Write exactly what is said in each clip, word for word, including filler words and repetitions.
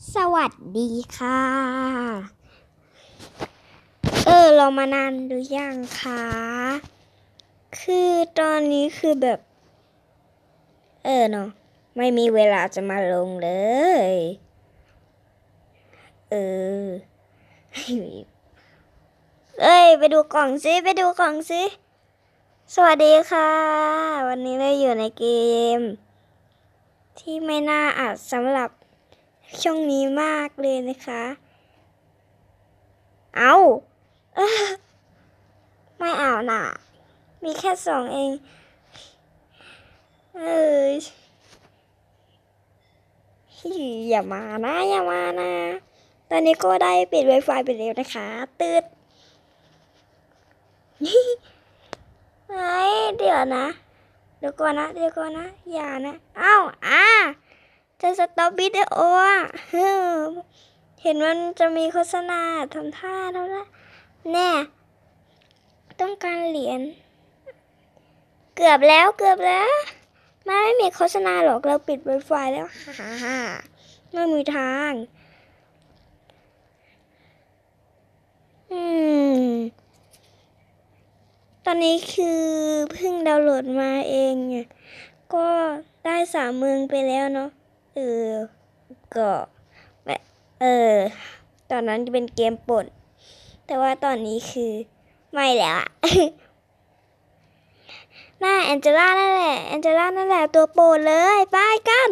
สวัสดีค่ะเออเรามานานหรือยังคะคือตอนนี้คือแบบเออเนาะไม่มีเวลาจะมาลงเลยเออเอ้ยไปดูกล่องซิไปดูกล่องซิสวัสดีค่ะวันนี้เราอยู่ในเกมที่ไม่น่าอัดสำหรับช่วงนี้มากเลยนะคะเอาเออไม่เอาน่ะมีแค่สองเองเอออย่ามานะอย่ามานะตอนนี้ก็ได้ปิด Wi-Fi ไปแล้วนะคะตืดไอ้เดี๋ยวนะเดี๋ยวก่อนนะเดี๋ยวก่อนนะอย่านะอ้าวอ่าจะสต็อปวิดีโออ่ะเห็นมันจะมีโฆษณาทำท่าแล้วนะแน่ต้องการเหรียญเกือบแล้วเกือบแล้วไม่ไม่มีโฆษณาหรอกเราปิด Wi-Fi แล้วฮ่าฮ่าไม่มีทางอืมตอนนี้คือเพิ่งดาวน์โหลดมาเองเนี่ยก็ได้สามเมืองไปแล้วเนาะเออก็เออตอนนั้นจะเป็นเกมป่นแต่ว่าตอนนี้คือไม่แล้วอะ น่าแองเจล่านั่นแหละแองเจล่านั่นแหละตัวโปรดเลยไปกัน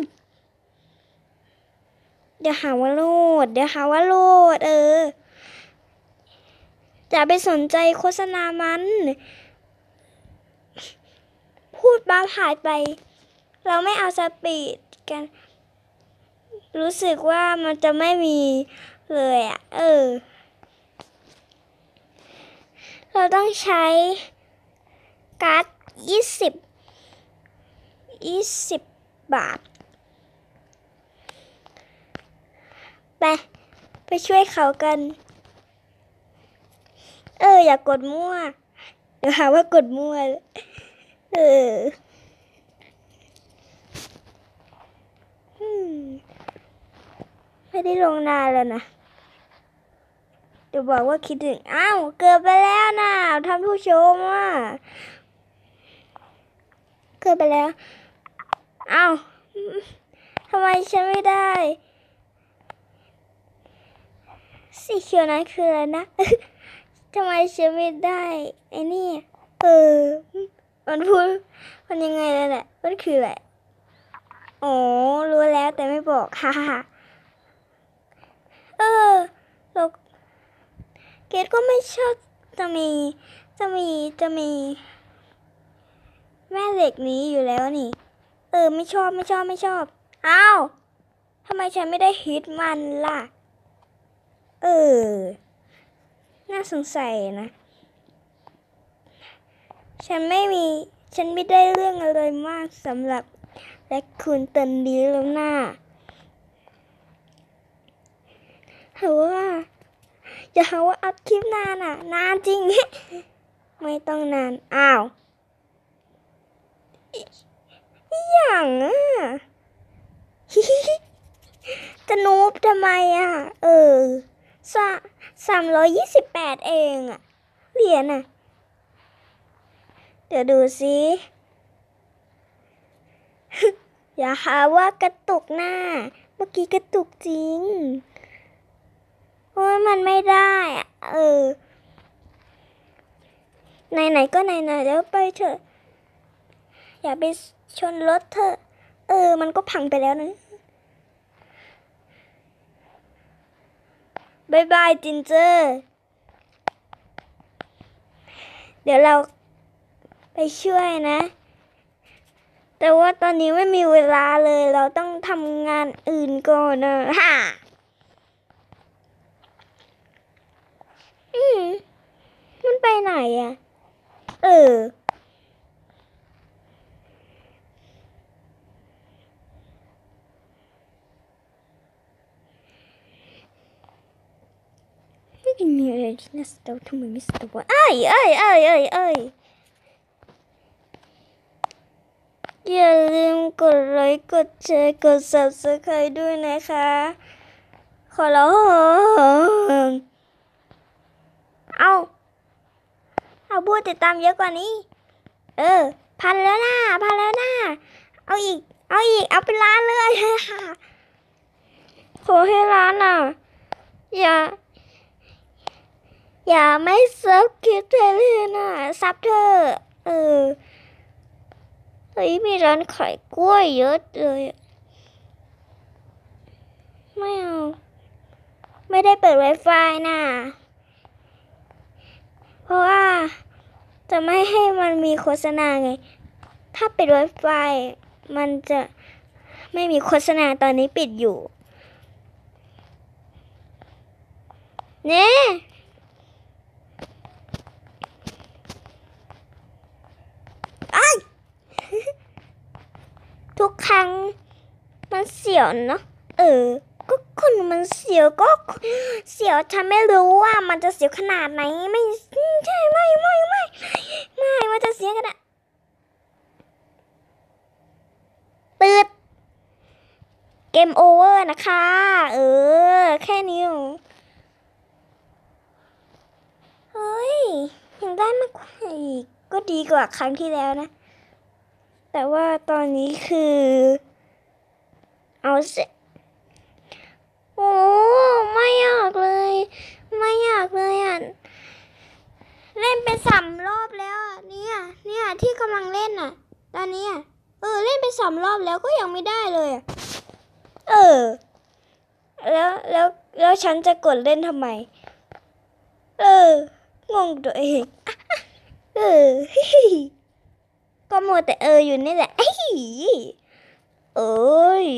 เดี๋ยวหาว่าโหลดเดี๋ยวหาว่าโหลดเอออย่าไปสนใจโฆษณามันพูดบ้าหายไปเราไม่เอาสปีดกันรู้สึกว่ามันจะไม่มีเลยอ่ะเออเราต้องใช้การ์ดยี่สิบยี่สิบบาทไปไปช่วยเขากันเอออย่ากดมั่วเดี๋ยวหาว่ากดมั่วเออไม่ได้ลงนานแล้วนะเดี๋ยวบอกว่าคิดถึงอ้าวเกือบไปแล้วนะท่านผู้ชมอ่ะเกือบไปแล้วอ้าวทำไมฉันไม่ได้สีเขียวนั้นคืออะไรนะ ทำไมฉันไม่ได้ไอ้นี่เออมันพูดมันยังไงแล้วแหละมันคืออะไรอ๋อรู้แล้วแต่ไม่บอกฮ่าฮ่าเออเราเกดก็ไม่ชอบจะมีจะมีจะมีแม่เหล็กนี้อยู่แล้วนี่เออไม่ชอบไม่ชอบไม่ชอบอ้าวทำไมฉันไม่ได้ฮิตมันล่ะเออน่าสงสัยนะฉันไม่มีฉันไม่ได้เรื่องอะไรมากสำหรับและคุณตอนนี้แล้วน่าหาว่าอย่าหาว่าอัพคลิปนานอ่ะนานจริง ไม่ต้องนานอ้าวอย่างอ่ะ จะนูบทำไมอ่ะเออสาสามร้อยยี่สิบแปดเองอ่ะเหรียญอ่ะเดี๋ยวดูสิอย่าหาว่ากระตุกหน้าเมื่อกี้กระตุกจริงเพราะมันไม่ได้อ่ะเออไหนๆก็ไหนๆแล้วไปเถอะอย่าไปชนรถเถอะเออมันก็พังไปแล้วนะบายบายจินเจอร์เดี๋ยวเราไปช่วยนะแต่ว่าตอนนี้ไม่มีเวลาเลยเราต้องทำงานอื่นก่อนนะฮ่าอืมมันไปไหนอ่ะเออไม่มีอะไรที่น่าสตทำไมไม่สตวะเอ้ยเอ้ยเอ้ยเอ้ยเอ้ยอย่าลืมกดไลค์กดแชร์กด ซับสไครบ์ ด้วยนะคะขอร้องเอาเอาผู้ติดตามเยอะกว่านี้เออพันแล้วนะพันแล้วนะเอาอีกเอาอีกเอาเป็นล้านเลยขอให้ล้านอ่ะอย่าอย่าไม่ซับคิดเลยนะซับเธอเออเฮ้ยมีร้านขายกล้วยเยอะเลยไม่เอาไม่ได้เปิด Wi-Fi น่ะเพราะว่าจะไม่ให้มันมีโฆษณาไงถ้าปิด Wi-Fi มันจะไม่มีโฆษณาตอนนี้ปิดอยู่เนี่ยทุกครั้งมันเสียวเนาะเออก็คนมันเสียวก็เสียวฉันไม่รู้ว่ามันจะเสียวขนาดไหนไม่ใช่ไม่ไม่ไม่ไม่มันจะเสียขนาดตืดเกมโอเวอร์นะคะเออแค่นี้เฮ้ยยังได้มากกว่าอีกก็ดีกว่าครั้งที่แล้วนะแต่ว่าตอนนี้คือเอาสิโอ้ไม่อยากเลยไม่อยากเลยอ่ะเล่นไปสามรอบแล้วอ่ะเนี่ยเนี่ยที่กำลังเล่นอ่ะตอนนี้อ่ะเออเล่นไปสามรอบแล้วก็ยังไม่ได้เลยอ่ะเออแล้วแล้วแล้วฉันจะกดเล่นทำไมเอองงตัวเองเออก็มัวแต่เอออยู่นี่แหละเอ้ย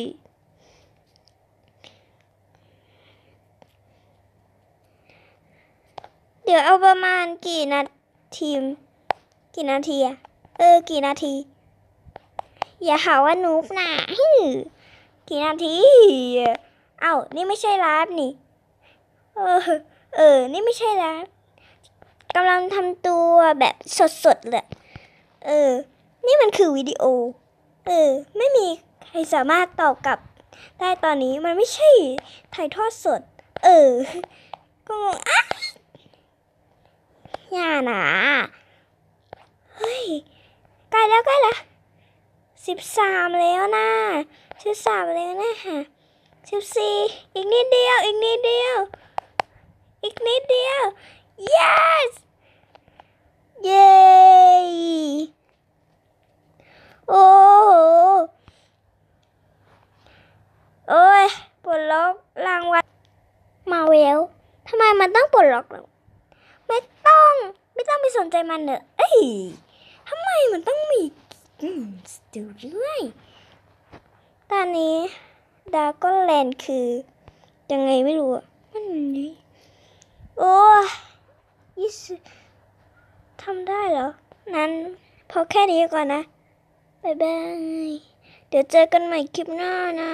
เดี๋ยวเอาประมาณกี่นาทีกี่นาทีอะเออกี่นาทีอย่าหาว่านูบนะกี่นาทีเอ้านี่ไม่ใช่ไลฟ์นี่เออเออนี่ไม่ใช่ไลฟ์กำลังทำตัวแบบสดๆเลยเออนี่มันคือวิดีโอเออไม่มีใครสามารถตอบกลับได้ตอนนี้มันไม่ใช่ถ่ายทอดสดเออก็งงอ่ะอย่านะเฮ้ยใกล้แล้วใกล้แล้วสิบสามแล้วนะสิบสามแล้วนะฮะสิบสี่อีกนิดเดียวอีกนิดเดียวอีกนิดเดียว yes เย้โอ้โหโอ้ยปลดล็อกรางวัลมาเวลทำไมมันต้องปลดล็อกเราไม่ต้องไม่ต้องไปสนใจมันเนอะเอ้ยทำไมมันต้องมีอืมดูด้วยตอนนี้ดาก้อนแลนด์คือยังไงไม่รู้อ่ะมันนี่โอ้ยี่สิบทำได้เหรอนั้นพอแค่นี้ก่อนนะบ๊ายบายเดี๋ยวเจอกันใหม่คลิปหน้านะ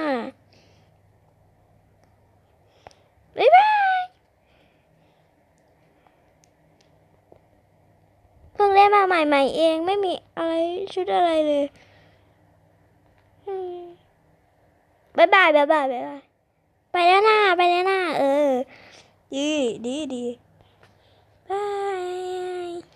บ๊ายบายเพิ่งเล่นมาใหม่ๆเองไม่มีอะไรชุดอะไรเลยบ๊ายบายบ๊ายบายบ๊ายบายไปแล้วนะไปแล้วนะเออดีดีดีบาย